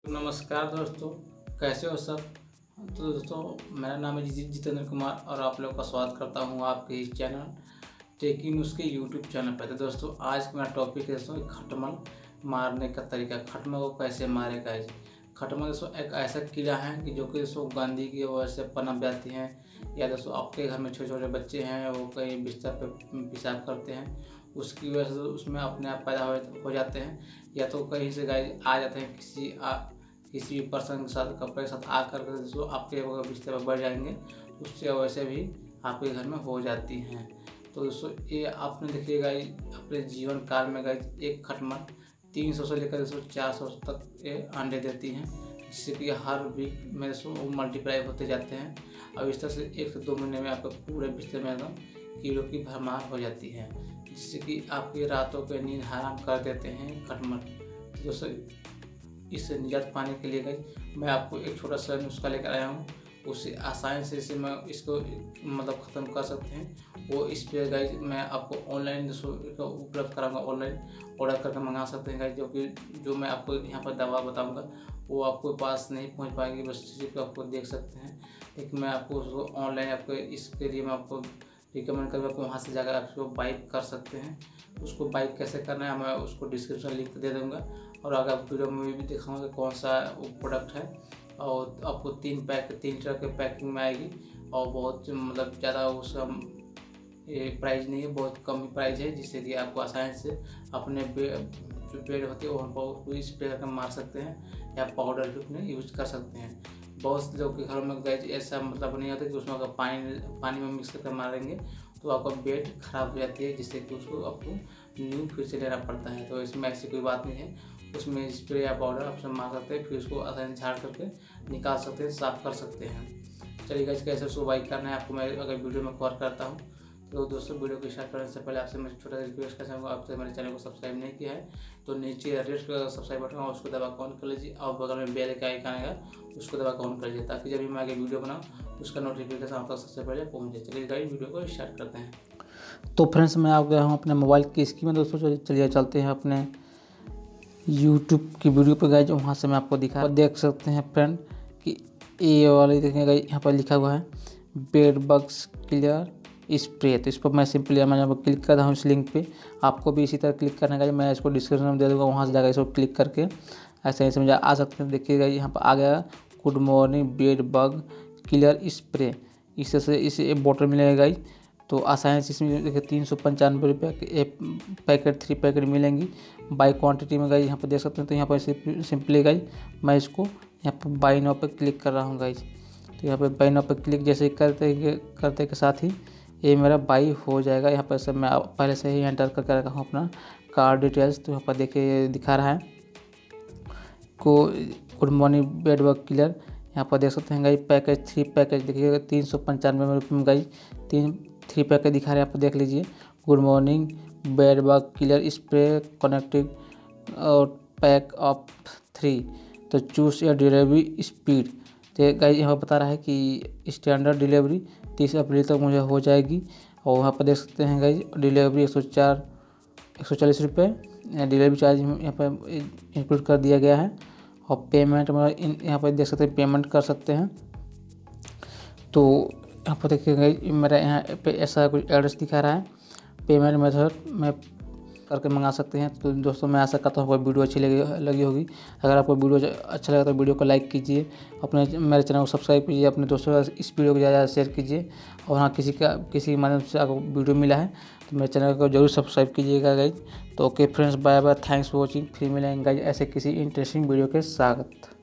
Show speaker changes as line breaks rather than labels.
नमस्कार दोस्तों, कैसे हो सब। तो दोस्तों, मेरा नाम है जितेंद्र कुमार और आप लोगों का स्वागत करता हूं आपके इस चैनल टेकी न्यूज़ के यूट्यूब चैनल पर। तो दोस्तों, आज का मेरा टॉपिक है दोस्तों खटमल मारने का तरीका। खटमल को कैसे मारेगा। खटमल दोस्तों एक ऐसा कीड़ा है कि जो कि दोस्तों गंदगी की वजह से पनप जाती हैं, या दोस्तों आपके घर में छोटे छोटे बच्चे हैं वो कहीं बिस्तर पर पेशाब करते हैं, उसकी वजह से उसमें अपने आप पैदा हो जाते हैं, या तो कहीं से गाय आ जाते हैं किसी भी पर्सन के साथ कपड़े के साथ आकर जो आपके बिस्तर पर बढ़ जाएंगे, उससे वैसे भी आपके घर में हो जाती हैं। तो दोस्तों ये आपने देखिएगा अपने जीवन काल में गई एक खटमल 300 से लेकर 400 तक ये अंडे देती हैं, जिससे कि हर वीक में वो मल्टीप्लाई होते जाते हैं। और इस तरह से 1 से 2 महीने में आपके पूरे बिस्तर में एकदम कीड़ों की भरमार हो जाती है, जिससे कि आपकी रातों के नींद हराम कर देते हैं खटमल। दोस्तों इससे निजात पाने के लिए गई मैं आपको एक छोटा सा नुस्खा लेकर आया हूँ, उससे आसानी से इसे मैं इसको मतलब ख़त्म कर सकते हैं। वो इस पर गाइज मैं आपको ऑनलाइन उपलब्ध कराऊंगा, ऑनलाइन ऑर्डर करके मंगा सकते हैं गाइज। जो मैं आपको यहाँ पर दवा बताऊंगा वो आपको पास नहीं पहुँच पाएगी, बस सिर्फ आपको देख सकते हैं। लेकिन मैं आपको उसको ऑनलाइन आपको इसके लिए मैं आपको रिकमेंड करूँगा कि वहाँ से जाकर आप उसको बाइक कर सकते हैं। उसको बाइक कैसे करना है मैं उसको डिस्क्रिप्शन लिंक दे दूँगा, और अगर वीडियो में भी दिखाऊंगा कौन सा वो प्रोडक्ट है। और आपको 3 तरह के पैकिंग में आएगी, और बहुत मतलब ज़्यादा उसका ये प्राइस नहीं है, बहुत कम प्राइस है, जिससे कि आपको आसानी से अपने जो पेड़ होते हैं वो स्प्रे करके मार सकते हैं, या पाउडर भी अपने यूज कर सकते हैं। बहुत लोग के घरों में गैस ऐसा मतलब नहीं होता कि उसमें अगर पानी में मिक्स करके मारेंगे तो आपका बेड खराब हो जाती है, जिससे कि उसको आपको न्यू फिर से लेना पड़ता है। तो इसमें ऐसी कोई बात नहीं है, उसमें स्प्रे या पाउडर आप सब मार सकते हैं, फिर उसको आसानी से झाड़ करके निकाल सकते हैं, साफ कर सकते हैं। चलिए गाइस, कैसे उसको बाइक करना है आपको मैं अगर वीडियो में कवर करता हूँ। तो दोस्तों वीडियो को स्टार्ट करने से पहले आपसे मैं छोटा सा रिक्वेस्ट करना चाहूँगा, आपसे मेरे चैनल को सब्सक्राइब नहीं किया है तो नीचे रेड कलर का सब्सक्राइब बटन है उसको दबा के ऑन कर लीजिए, और बगल में बेल का आइकन आएगा उसको दबा के ऑन कर लीजिए, ताकि जब भी मैं आगे वीडियो बनाऊँ उसका नोटिफिकेशन आप तक सबसे पहले पहुँच जाए। चलिए गाइस वीडियो को स्टार्ट करते हैं।
तो फ्रेंड्स मैं आ गया हूँ अपने मोबाइल की स्क्रीन में। दोस्तों चलिए चलते हैं अपने यूट्यूब की वीडियो पर गए, जो वहाँ से मैं आपको दिखा देख सकते हैं फ्रेंड कि ये वाले देखेंगे यहाँ पर लिखा हुआ है बेड बग्स क्लियर स्प्रे। तो इस पर मैं सिंपली मैं यहाँ पर क्लिक करता हूँ इस लिंक पे। आपको भी इसी तरह क्लिक करने का, मैं इसको डिस्क्रिप्शन में दे दूँगा, वहाँ से जाकर इसको क्लिक करके ऐसे मुझे आ सकते हैं। देखिएगा यहाँ पर आ गया good morning bed bug clear spray. इससे इस बोतल मिलेगा। तो आसानी से इसमें देखिए 395 रुपये के पैकेट 3 पैकेट मिलेंगी बाई क्वांटिटी में गाइज। यहाँ पर देख सकते हैं। तो यहाँ पर सिंपली गाइज मैं इसको यहाँ पर बाई नाउ पर क्लिक कर रहा हूँ गाइज। तो यहाँ पर बाई नाउ पर क्लिक जैसे करते के साथ ही ये मेरा बाई हो जाएगा। यहाँ पर से मैं पहले से ही एंटर करके रखा हूँ अपना कार्ड डिटेल्स। तो यहाँ पर देखिए दिखा रहा है को good morning bed bug clear. यहाँ पर देख सकते हैं गाइज पैकेज 3 पैकेज देखिएगा 395 रुपये में गाइज 3 पैकेट दिखा रहे हैं। आप देख लीजिए good morning bed bug clear spray connective और पैक ऑफ 3। तो चूज या डिलीवरी स्पीड। तो गाइज यहाँ पर बता रहा है कि स्टैंडर्ड डिलीवरी 30 अप्रैल तक मुझे हो जाएगी। और वहाँ पर देख सकते हैं गाइज डिलीवरी 140 रुपये डिलीवरी चार्ज यहाँ पर इंक्लूड कर दिया गया है। और पेमेंट में यहाँ पर देख सकते हैं पेमेंट कर सकते हैं। तो यहाँ पर देखिएगा मेरा यहाँ पे ऐसा कुछ एड्रेस दिखा रहा है, पेमेंट मेथड में करके मंगा सकते हैं। तो दोस्तों मैं आशा करता हूँ आपको वीडियो अच्छी लगी होगी। अगर आपको वीडियो अच्छा लगा तो वीडियो को लाइक कीजिए, अपने मेरे चैनल को सब्सक्राइब कीजिए, अपने दोस्तों के साथ इस वीडियो को ज़्यादा शेयर कीजिए। और हाँ किसी माध्यम से आपको वीडियो मिला है तो मेरे चैनल को जरूर सब्सक्राइब कीजिएगा गाइज। तो okay friends, bye bye, thanks for watching. फिर मिलेंगे गाइज ऐसे किसी इंटरेस्टिंग वीडियो के साथ।